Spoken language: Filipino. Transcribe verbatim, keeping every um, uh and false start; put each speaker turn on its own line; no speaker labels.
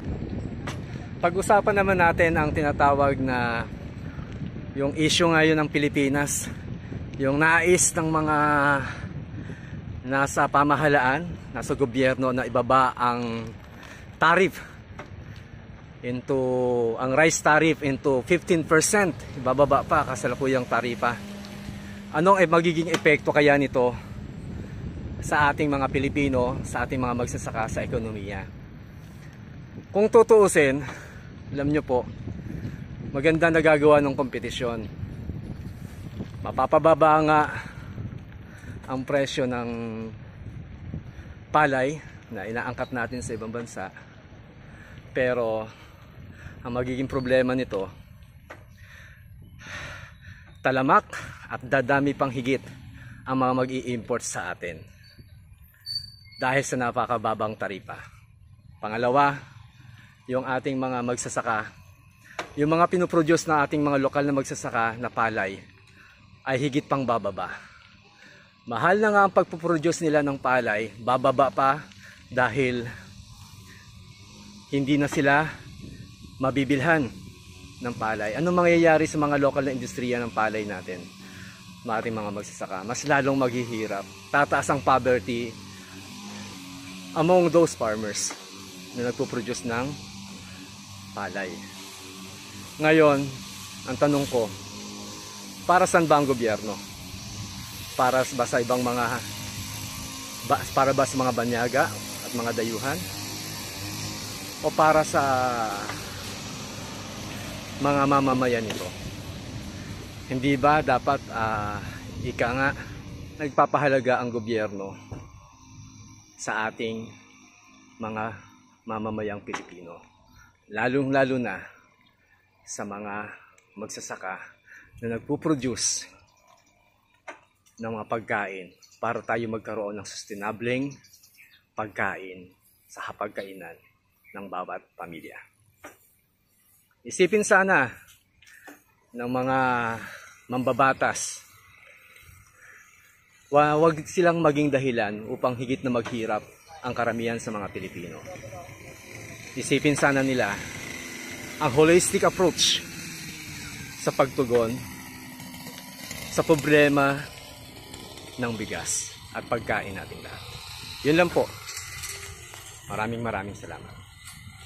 Pag-usapan naman natin ang tinatawag na yung issue ngayon ng Pilipinas, yung nais ng mga nasa pamahalaan, nasa gobyerno na ibaba ang tariff into ang rice tariff into fifteen percent, ibababa pa kasalukuyang tarifa. Anong eh, magiging epekto kaya nito sa ating mga Pilipino, sa ating mga magsasaka sa ekonomiya? Kung tutuusin, alam nyo po, maganda nagagawa ng kompetisyon. Mapapababa nga ang presyo ng palay na inaangkat natin sa ibang bansa. Pero ang magiging problema nito, talamak at dadami pang higit ang mga mag-i-import sa atin dahil sa napakababang taripa. Pangalawa, yung ating mga magsasaka, yung mga pinoproduce na ating mga lokal na magsasaka na palay ay higit pang bababa. Mahal na nga ang pagpuproduce nila ng palay, bababa pa dahil hindi na sila mabibilhan ng palay. Anong mangyayari sa mga lokal na industriya ng palay natin? Ating mga magsasaka, mas lalong maghihirap. Tataas ang poverty among those farmers na nagpo-produce ng palay. Ngayon, ang tanong ko, para saan ba ang gobyerno? Para ba sa ibang mga ba, para ba sa mga banyaga at mga dayuhan? O para sa mga mamamayan nito? Hindi ba dapat uh, ika nga nagpapahalaga ang gobyerno sa ating mga mamamayang Pilipino, lalong lalo na sa mga magsasaka na nagpo-produce ng mga pagkain para tayo magkaroon ng sustainableng pagkain sa hapagkainan ng bawat pamilya. Isipin sana ng mga mambabatas, wag silang maging dahilan upang higit na maghirap ang karamihan sa mga Pilipino. Isipin sana nila ang holistic approach sa pagtugon sa problema ng bigas at pagkain natin lahat. Yun lang po. Maraming maraming salamat.